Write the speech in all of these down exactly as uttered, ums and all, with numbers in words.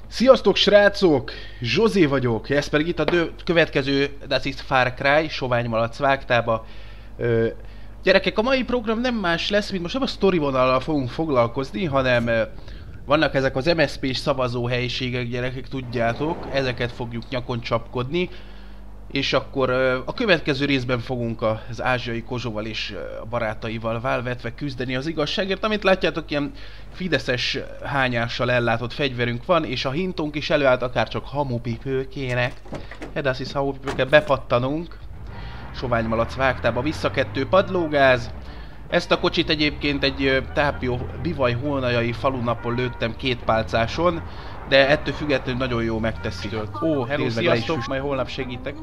Sziasztok srácok! Zsozé vagyok, ez pedig itt a dö következő Das ist Far Cry, Sovány Malac vágtába. Ö, gyerekek, a mai program nem más lesz, mint most nem a sztori vonallal fogunk foglalkozni, hanem ö, vannak ezek az em es zé pés szavazóhelyiségek, gyerekek, tudjátok, ezeket fogjuk nyakon csapkodni. És akkor ö, a következő részben fogunk az ázsiai Kozsóval és a barátaival válvetve küzdeni az igazságért. Amit látjátok, ilyen fideszes hányással ellátott fegyverünk van, és a hintunk is előállt, akár csak hamupipőkének. Ez hisz hamupipőket bepattanunk. Sovány Malac vágtába, vissza kettő padlógáz. Ezt a kocsit egyébként egy tápió bivaj holnajai falunapon lőttem két pálcáson, de ettől függetlenül nagyon jó megteszi. Ó, hello, sziasztok, majd holnap segítek.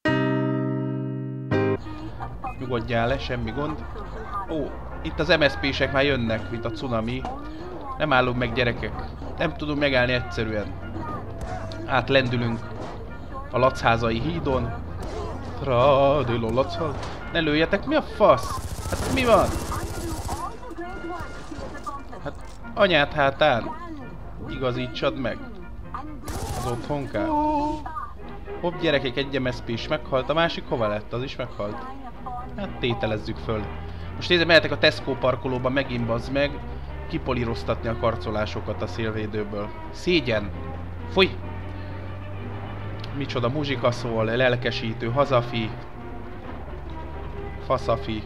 Nyugodjál le, semmi gond. Ó, itt az em es zé pések már jönnek, mint a cunami. Nem állunk meg, gyerekek. Nem tudunk megállni egyszerűen. Átlendülünk a Lacházai hídon. Tradilo Lachház. Ne lőjetek, mi a fasz? Hát mi van? Hát anyát hátán. Igazítsad meg. Az otthonkát. Hopp, gyerekek, egy em es zé pés meghalt, a másik hova lett? Az is meghalt. Hát tételezzük föl. Most nézd, mehetek a Tesco parkolóba, megint bazd meg, kipolíroztatni a karcolásokat a szélvédőből. Szégyen! Fúj! Micsoda muzsika szól, lelkesítő, hazafi. Faszafi.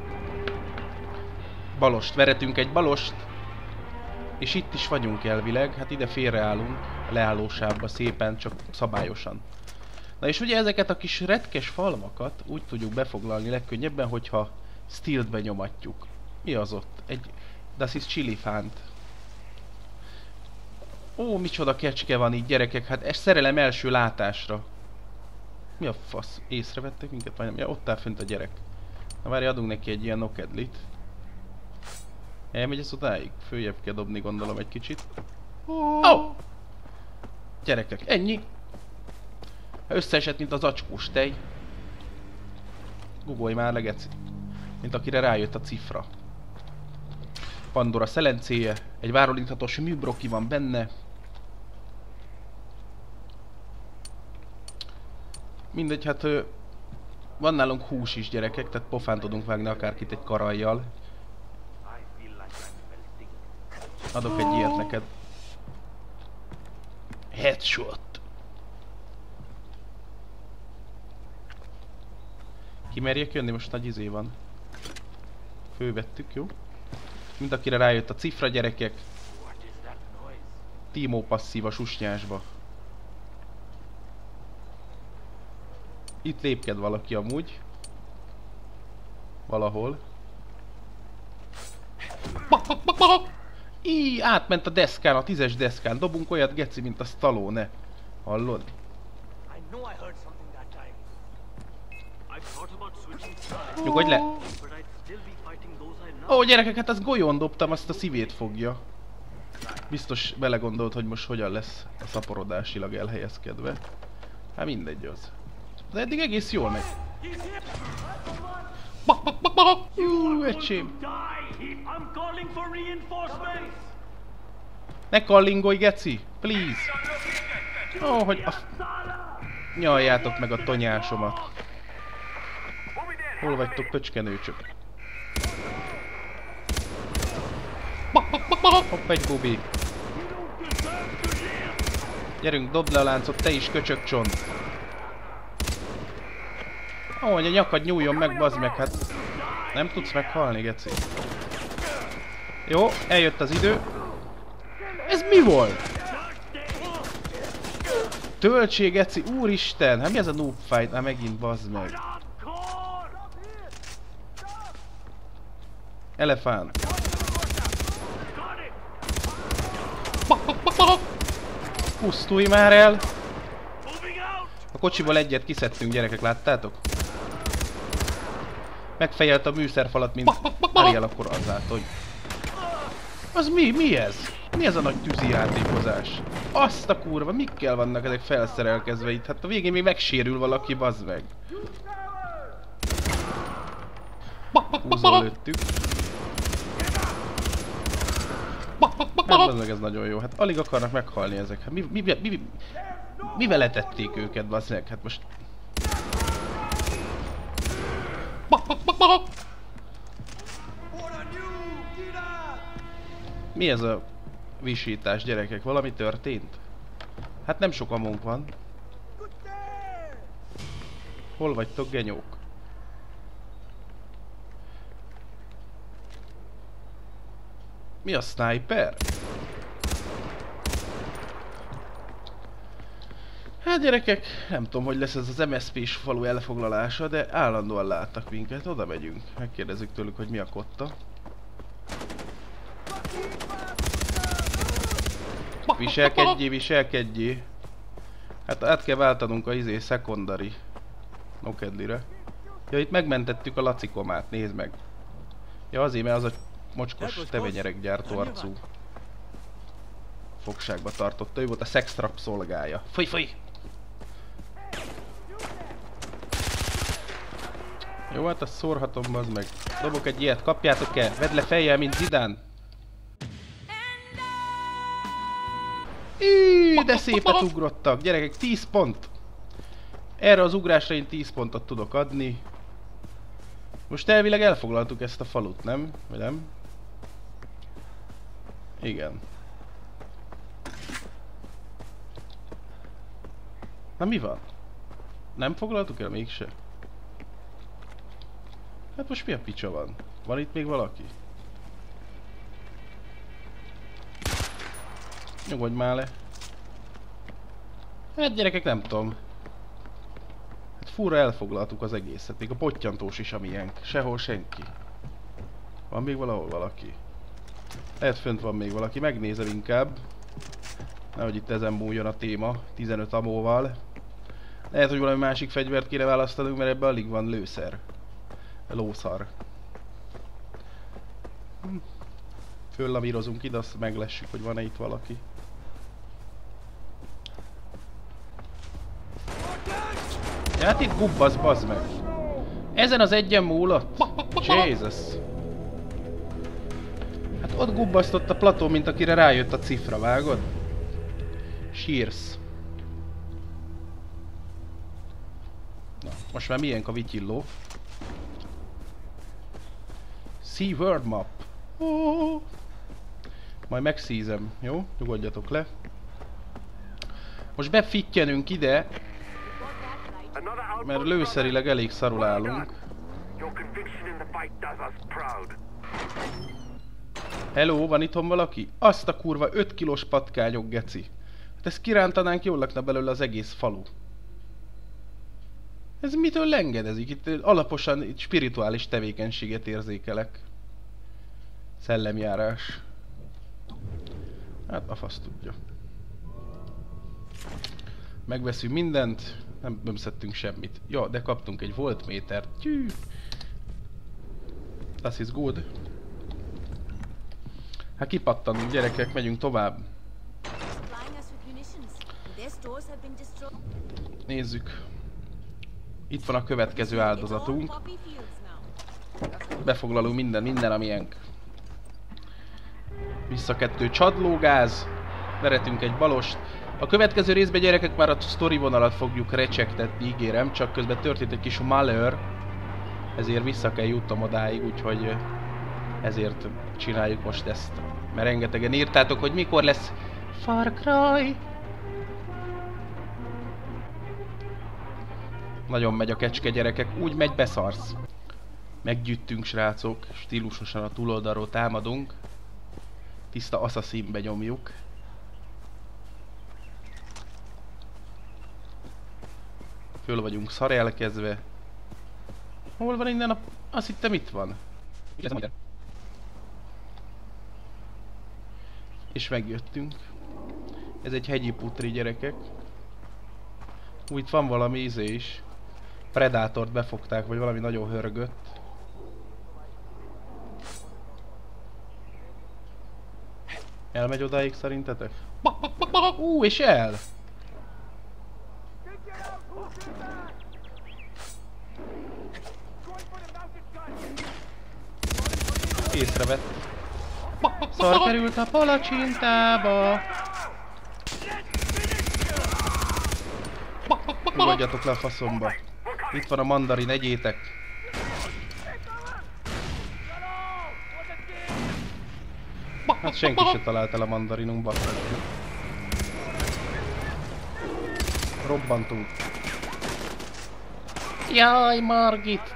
Balost, veretünk egy balost. És itt is vagyunk elvileg, hát ide félreállunk, a leállósávba szépen, csak szabályosan. Na és ugye ezeket a kis retkes falvakat úgy tudjuk befoglalni legkönnyebben, hogyha stealth-be nyomatjuk. Mi az ott? Egy Das ist Chilifánt. Ó, micsoda kecske van így, gyerekek, hát ez szerelem első látásra. Mi a fasz? Észrevettek minket? Vagy nem? Ja, ott áll fönt a gyerek. Na várj, adunk neki egy ilyen nokedlit. Elmegy ez odáig? Följebb kell dobni, gondolom, egy kicsit. Ó! Oh! Gyerekek, ennyi! Összeesett, mint az acskós tej. Gugolj már le, geci. Mint akire rájött a cifra. Pandora szelencéje, egy várólíthatós műbroki van benne. Mindegy, hát van nálunk hús is, gyerekek, tehát pofán tudunk vágni akárkit egy karajjal. Adok egy ilyet neked. Headshot. Kimerjek jönni? Most nagy izé van. Fővettük, jó? Mind akire rájött a cifra, gyerekek. Timo passzív a susnyásba. Itt lépked valaki amúgy. Valahol. Íj, átment a deszkán, a tízes deszkán. Dobunk olyat, geci, mint a Stallone. Hallod? Nyugodj le! Ó, gyerekek, hát azt golyón dobtam, azt a szívét fogja. Biztos belegondolt, hogy most hogyan lesz a szaporodásilag elhelyezkedve. Hát mindegy az. De eddig egész jól megy. Jú, öcsém! Ne kallingolj, geci! Please! Ó, oh, hogy a... Nyaljátok meg a tonyásomat. Hol vagytok, pöcskenőcsök? Hopp, egy bubi. Gyerünk, dobd le a láncot, te is, köcsökcsont. Ó, oh, hogy a nyakad nyúljon meg, bazd meg, hát... Nem tudsz meghalni, geci. Jó, eljött az idő. Ez mi volt? Töltség, geci, úristen! Hát mi ez a noob fight? Hát megint, bazd meg. Elefánt. Pusztulj már el! A kocsiból egyet kiszedtünk, gyerekek, láttátok? Megfejelt a műszerfalat, mint Ariel, akkor az lát, hogy... Az mi? Mi ez? Mi ez a nagy tűzi játékozás? Azt a kurva, mikkel vannak ezek felszerelkezve itt? Hát a végén még megsérül valaki, bazd meg. Húzó lőttük. Hát az meg ez nagyon jó. Hát alig akarnak meghalni ezek. Hát mi, mi, mi, mi, mivel letették őket, bazdmeg? Hát most... Mi ez a visítás, gyerekek? Valami történt? Hát nem sok amunk van. Hol vagytok, genyók? Mi a sniper? Hát gyerekek, nem tudom, hogy lesz ez az em es zé pés falu elfoglalása, de állandóan láttak minket, oda megyünk. Megkérdezzük tőlük, hogy mi a kotta. Viselkedjé, viselkedjé. Hát át kell váltanunk a izé secondary nokedlire. Ja, itt megmentettük a lacikomát, nézd meg. Ja, azért, mert az a mocskos tevenyerek arcú fogságba tartotta. Ő volt a sextrap szolgája. Fúj, fúj! Jó, hát azt szórhatom, az meg. Dobok egy ilyet, kapjátok el! Vedd le fejjel, mint Zidane! Íííí, de szépet ugrottak! Gyerekek, tíz pont! Erre az ugrásra én tíz pontot tudok adni. Most elvileg elfoglaltuk ezt a falut, nem? Vagy nem? Igen. Na mi van? Nem foglaltuk el mégse? Hát most mi a picsa van? Van itt még valaki? Nyugodj már le. Hát gyerekek, nem tudom. Hát furra elfoglaltuk az egészet. Még a pottyantós is amilyenk. Sehol senki. Van még valahol valaki? Lehet fönt van még valaki. Megnézem inkább. Nehogy itt ezen múljon a téma. tizenöt amóval. Lehet, hogy valami másik fegyvert kéne választanunk, mert ebben alig van lőszer. Lószar. Hm. Föllavírozunk ide, azt meglessük, hogy van-e itt valaki. Ja, hát itt gubbasz, bazd meg. Ezen az egyen múlott? Jesus. Hát ott gubbasztott a plató, mint akire rájött a cifra, vágod? Sírsz. Na, most már milyen a vityilló? See word map. Oh. Majd megszízem, jó? Nyugodjatok le. Most befittyenünk ide, mert lőszerileg elég szarul állunk. Hello, van itthon valaki? Azt a kurva öt kilós patkányok, geci. Hát ezt kirántanánk, jól lakna belőle az egész falu. Ez mitől lengedezik? Itt alaposan itt spirituális tevékenységet érzékelek. Szellemjárás. Hát a fasz tudja. Megveszünk mindent, nem, nem szedtünk semmit. Ja, de kaptunk egy voltmétert. Tyű. Das is good. Hát kipattanunk, gyerekek, megyünk tovább. Nézzük. Itt van a következő áldozatunk. Befoglalunk minden, minden amilyenk. Vissza kettő csadlógáz. Veretünk egy balost. A következő részben, gyerekek, már a sztori vonalat fogjuk recsektetni, ígérem. Csak közben történt egy kis malőr. Ezért vissza kell jutnom odáig, úgyhogy ezért csináljuk most ezt. Mert rengetegen írtátok, hogy mikor lesz Far Cry. Nagyon megy a kecske, gyerekek, úgy megy, beszarsz. Meggyűjtünk, srácok, stílusosan a túloldalról támadunk. Tiszta asszaszínbe nyomjuk. Föl vagyunk szarelkezve. Hol van innen a... Azt hittem itt van. És megjöttünk. Ez egy hegyi putri, gyerekek. Úgy itt van valami izé is. Predátort befogták, vagy valami nagyon hörgött. Elmegy odáig szerintetek? Ú, és el! Észrevett. Szar került a palacsintába. Nyugodjatok le a faszomba. Itt van a mandarin, egyétek. Hát senki se talált el a mandarinunk, basszak. Robbantunk. Jaj, Margit!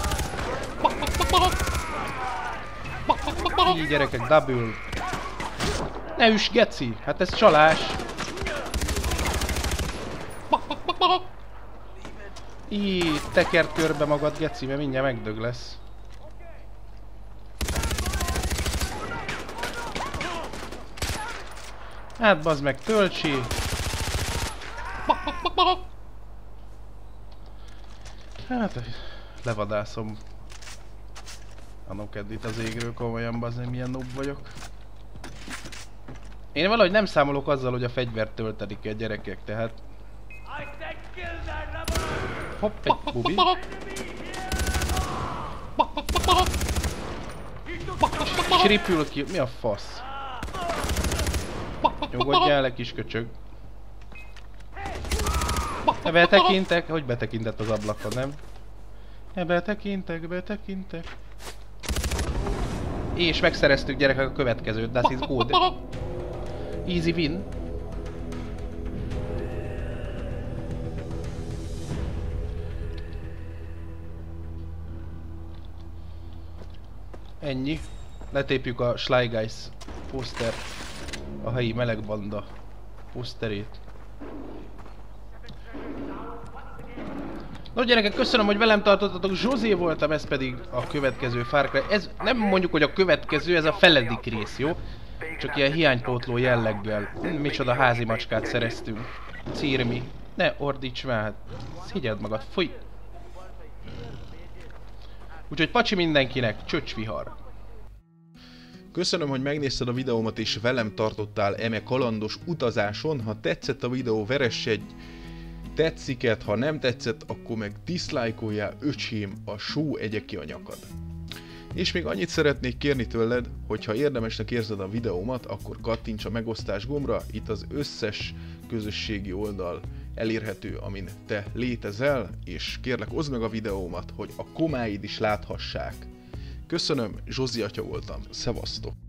Így gyerekek, double. Ne üss, geci! Hát ez csalás! Így, tekerd körbe magad, geci, mert mindjárt megdög lesz. Hát bazd meg, töltsi! Hát, levadászom a Nokeddit az égről, komolyan bazd meg, milyen noob vagyok. Én valahogy nem számolok azzal, hogy a fegyvert töltedik el gyerekek, tehát... Hopp, egy bubi. Sripül ki, mi a fasz? Nyugodjál le, kis köcsög. Betekintek? Hogy betekintett az ablakon, nem? Betekintek, betekintek. És megszereztük gyerekek a következőt, das is good. Easy win. Ennyi. Letépjük a Sly Guys poszter, a helyi melegbanda poszterét. No gyerekek, köszönöm, hogy velem tartottatok, Zsozé voltam, ez pedig a következő Far Cry. Ez nem mondjuk, hogy a következő, ez a feledik rész, jó? Csak ilyen hiánypótló jelleggel. Micsoda házi macskát szereztünk. Círmi. Ne ordíts már, hát szégyeld magad, fúj! Úgyhogy pacsi mindenkinek, csöcsvihar! Köszönöm, hogy megnézted a videómat és velem tartottál eme kalandos utazáson. Ha tetszett a videó, veress egy tetsziket, ha nem tetszett, akkor meg diszlájkoljál, öcsém, a só egye ki a nyakad. És még annyit szeretnék kérni tőled, hogy ha érdemesnek érzed a videómat, akkor kattints a megosztás gombra, itt az összes közösségi oldal elérhető, amin te létezel, és kérlek, oszd meg a videómat, hogy a komáid is láthassák. Köszönöm, Zsozi atya voltam, szevasztok!